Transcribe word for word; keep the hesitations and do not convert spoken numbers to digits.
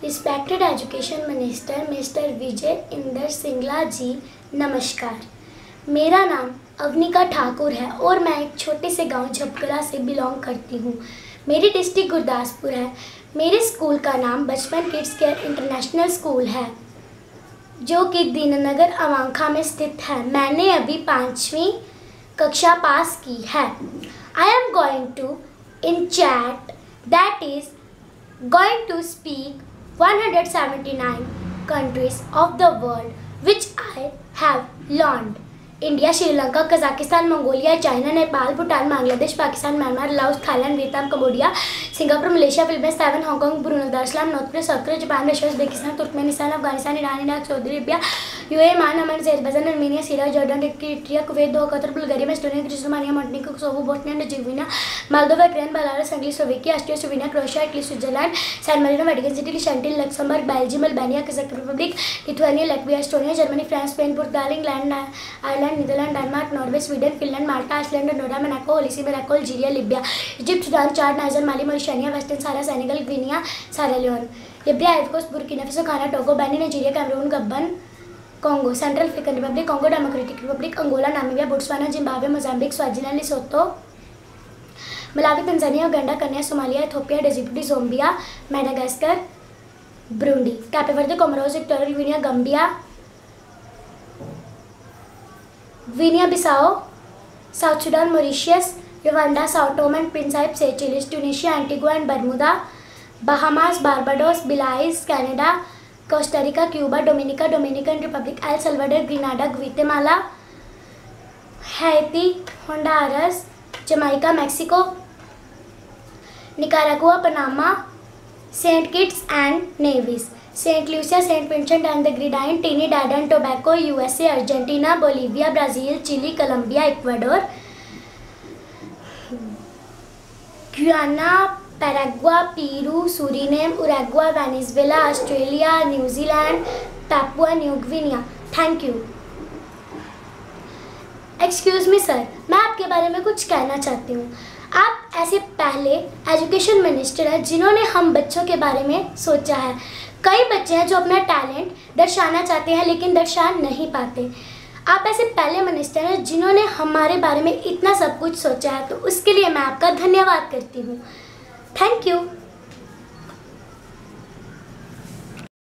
Respected education minister mister Vijay Inder Singla ji, नमस्कार। मेरा नाम अवनिका ठाकुर है और मैं एक छोटे से गांव झपकला से बिलोंग करती हूँ। मेरी डिस्ट्रिक्ट गुरदासपुर है। मेरे स्कूल का नाम बचपन किड्स केयर इंटरनेशनल स्कूल है, जो कि दीननगर अवांखा में स्थित है। मैंने अभी पाँचवीं कक्षा पास की है। I am going to in chat that is going to speak one hundred seventy-nine countries of the world which I have learned. India, Sri Lanka, Kazakhstan, Mongolia, China, Nepal, Bhutan, Bangladesh, Pakistan, Myanmar, Laos, Thailand, Vietnam, Cambodia, Singapore, Malaysia, Philippines, Taiwan, Hong Kong, Brunei, Darussalam, North Korea, South Korea, Japan, Russia, Uzbekistan, Turkmenistan, Afghanistan, Iran, Iraq, Saudi Arabia, UAE, Oman, Oman, Azerbaijan, Armenia, Syria, Jordan, Eritrea, Kuwait, Doha, Qatar, Bulgaria, Macedonia, Greece, Romania, Montenegro, Kosovo, Bosnia and Herzegovina, Moldova, Ukraine, Belarus, Hungary, Slovakia, Austria, Slovenia, Croatia, Italy, Switzerland, San Marino, Vatican City, Liechtenstein, Luxembourg, Belgium, Albania, Kazakh Republic, Lithuania, Latvia, Estonia, Germany, France, Spain, Portugal, England, Ireland, Netherland, Denmark, Norway, Sweden, Finland, Malta, Iceland, Andorra, Monaco, Holy See, Morocco, Algeria, Libya, Egypt, Sudan, Chad, Niger, Mali, Mauritania, Western Sahara, Senegal, Guinea, Sierra Leone, Libya, Ivory Coast, Burkina Faso, Ghana, Togo, Benin, Nigeria, Cameroon, Gabon, Congo, Central African Republic, Congo Democratic Republic, Angola, Namibia, Botswana, Zimbabwe, Mozambique, Swaziland, Lesotho, Malawi, Tanzania, Uganda, Kenya, Somalia, Ethiopia, Djibouti, Zambia, Madagascar, Burundi, Cape Verde, Comoros, Equatorial Guinea, Gambia, Guinea Bissau, South Sudan, Mauritius, Rwanda, Sao Tome and Principe, Seychelles, Tunisia, Antigua and Bermuda, Bahamas, Barbados, Belize, Canada, Costa Rica, Cuba, Dominica, Dominican Republic, El Salvador, Grenada, Guatemala, Haiti, Honduras, Jamaica, Mexico, Nicaragua, Panama, Saint Kitts and Nevis, Saint Lucia, Saint Vincent and the Grenadine, Trinidad and Tobago, USA, Argentina, Bolivia, Brazil, Chile, Colombia, Ecuador, Guyana, पैराग्वा, Peru, Suriname, Uruguay, Venezuela, Australia, New Zealand, Papua New Guinea. Thank you. Excuse me sir, मैं आपके बारे में कुछ कहना चाहती हूँ। आप ऐसे पहले एजुकेशन मिनिस्टर हैं जिन्होंने हम बच्चों के बारे में सोचा है। कई बच्चे हैं जो अपना टैलेंट दर्शाना चाहते हैं लेकिन दर्शा नहीं पाते। आप ऐसे पहले मिनिस्टर हैं जिन्होंने हमारे बारे में इतना सब कुछ सोचा है, तो उसके लिए मैं आपका धन्यवाद करती हूँ। Thank you.